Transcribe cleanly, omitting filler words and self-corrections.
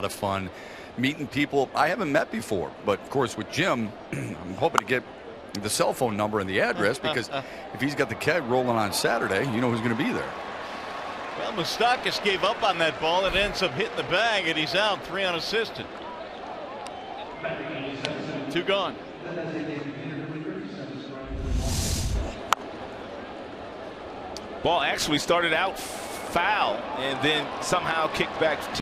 of fun meeting people I haven't met before. But of course, with Jim, I'm hoping to get the cell phone number and the address, because if he's got the keg rolling on Saturday, you know who's going to be there. Well, Moustakas gave up on that ball. It ends up hitting the bag, and he's out 3 unassisted. 2 gone. Ball actually started out foul and then somehow kicked back